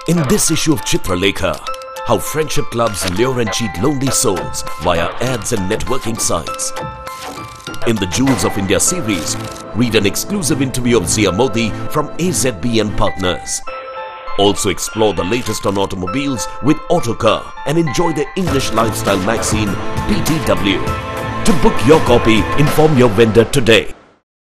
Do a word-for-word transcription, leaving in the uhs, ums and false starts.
In this issue of Chitralekha, how friendship clubs lure and cheat lonely souls via ads and networking sites. In the Jewels of India series, read an exclusive interview of Zia Modi from A Z B and Partners. Also explore the latest on automobiles with Autocar and enjoy the English lifestyle magazine B T W. To book your copy, inform your vendor today.